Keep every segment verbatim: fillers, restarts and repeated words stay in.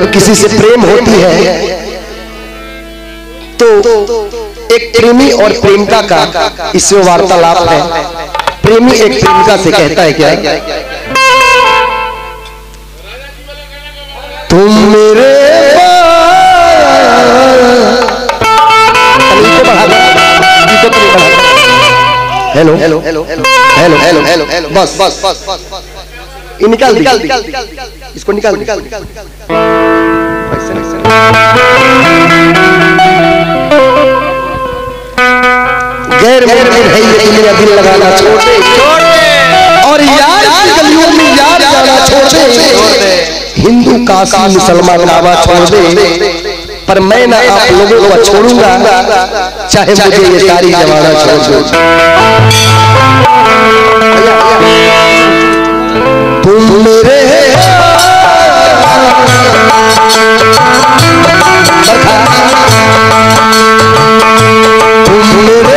जब किसी से प्रेम होती है तो एक प्रेमी और प्रेमिका का इससे वार्तालाप है। प्रेमी एक प्रेमिका से कहता है क्या, तुम मेरे hello hello hello hello hello hello hello hello बस बस बस बस ये निकाल निकाल इसको निकाल निकाल गैर मुमकिन है ये दुनिया दिल लगाना छोड़ दे और यार की गलियों में यार जाना छोड़ दे। हिंदू काशी मुसलमान काबा छोड़ दे, पर मैं ना आप लोगों को छोड़ूंगा चाहे मुझे ये सारी जमाना छोड़ दो। तुम मेरे तुम मेरे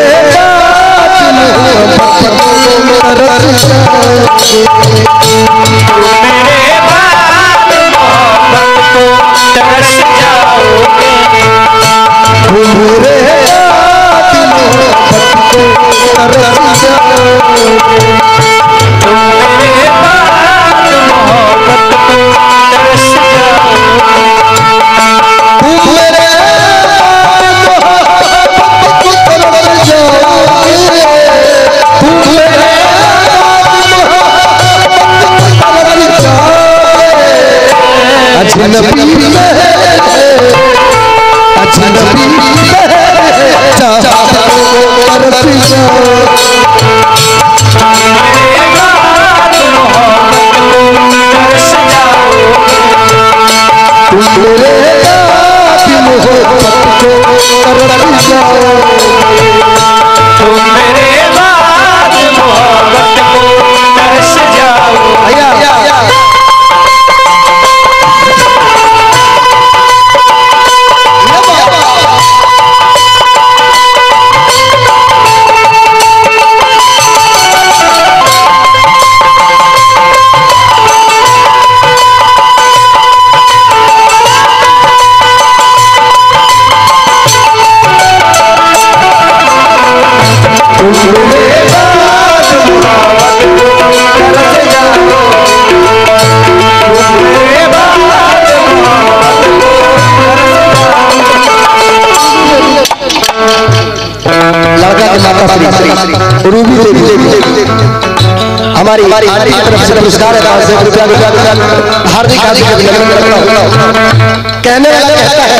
रूबी देवी हमारी हमारी तरफ से पुरस्कार है, हार्दिक हार्दिक अभिनंदन करता हूं। कहने वाला कहता है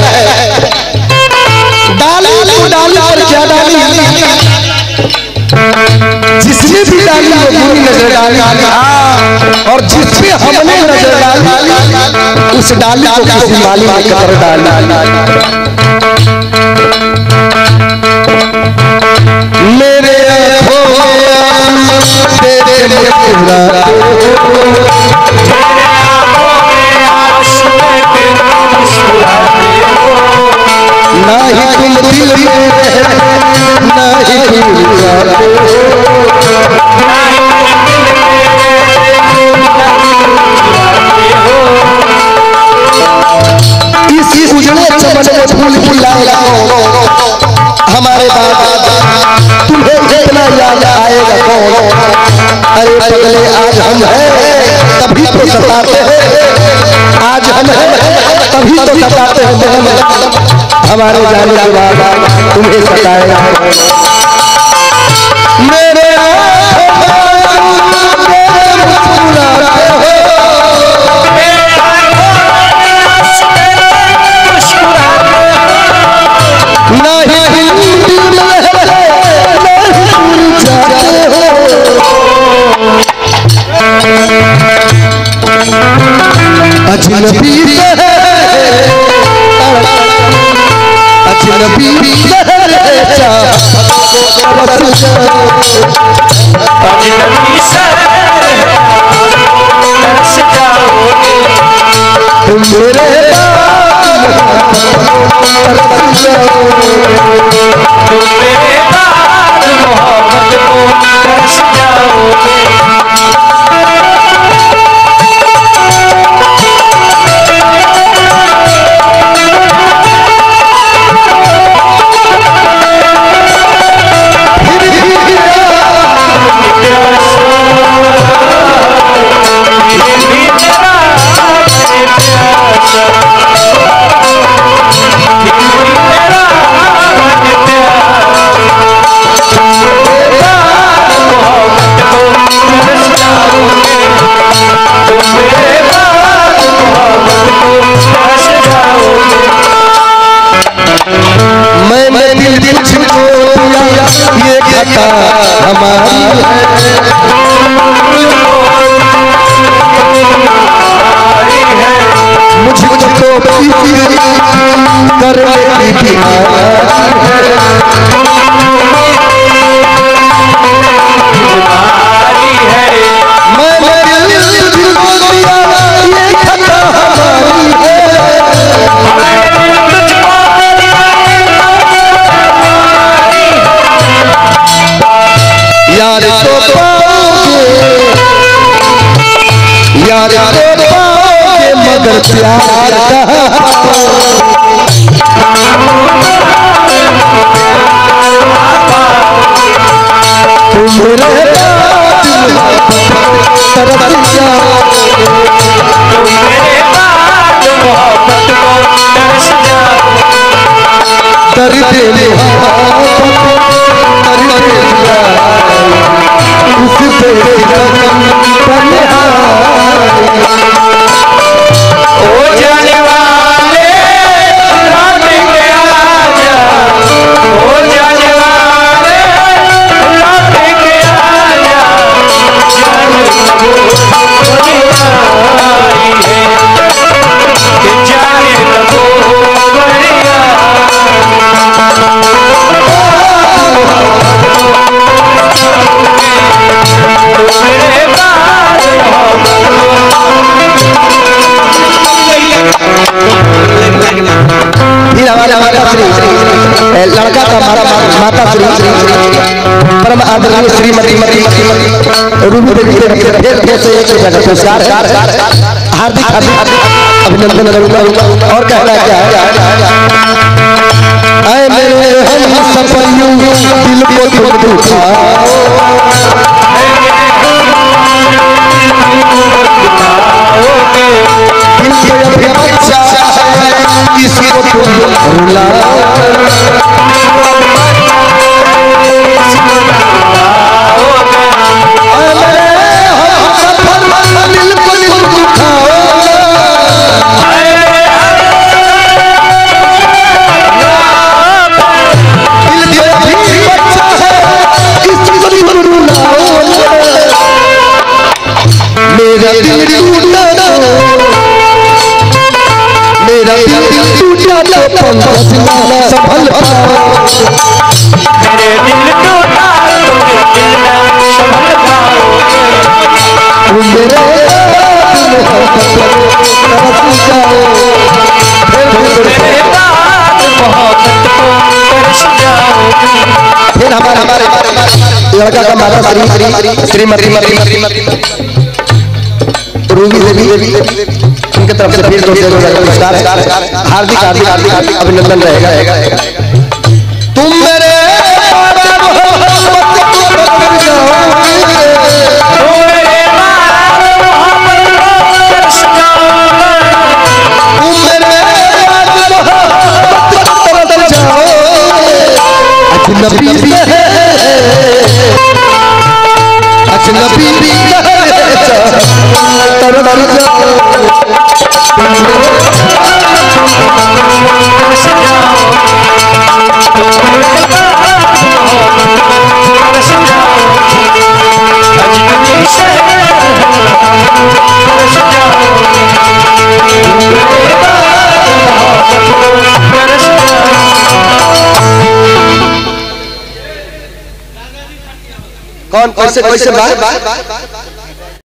डाली तो डाली और क्या डाली, जिसने भी डाली वो बुरी नजर डाली और जिसपे हमने नजर डाली उस डाली को किसी माली ने कतर डाली। मेरे ना ही तुम दिल में ना ही इसी उजड़े चमन में फूल खिलाएगा हमारे बाबा, तुम्हें इतना याद आएगा कौन। अरे पगले आज हम हैं तभी तो सताते हैं, आज हम हैं तभी तो सताते हैं। हमारे जाने के बाद तुम्हें सताएगा मेरे अजनबी अजनबी तुम मेरे मुझको कर यार तो पाओगे यार तो पाओगे मगर प्यार तुम मेरे तरफ दर्द ओ जाने वाले लौट के आजा, ओ जाने वाले लौट के आजा, जाने लगो बढ़िया फिर हमारे हमारे लड़का का माता श्री परम आदरणीय श्रीमती रूप देवी के फिर से एक पुरस्कार हार्दिक अभिनंदन करूंगा। और कहना क्या है, ऐ मेरे हम सपनों दिल को तुम दुखाओ, इसको तुम रुलाओ, मेरा दिल टूटा मेरा दिल टूटा तो पंकज सफल मेरे दिल टूटा तो दिल संभल मेरे बाद मोहब्बत को तरस जाओगे। फिर हमारे हमारे लड़का का माता श्री श्रीमती रूबी देवी उनके तरफ से फिर दो पुरस्कार हार्दिक हार्दिक हार्दिक अभिनंदन रहेगा। तुम मेरे अजनबी अजनबी कौन कैसे कैसे बात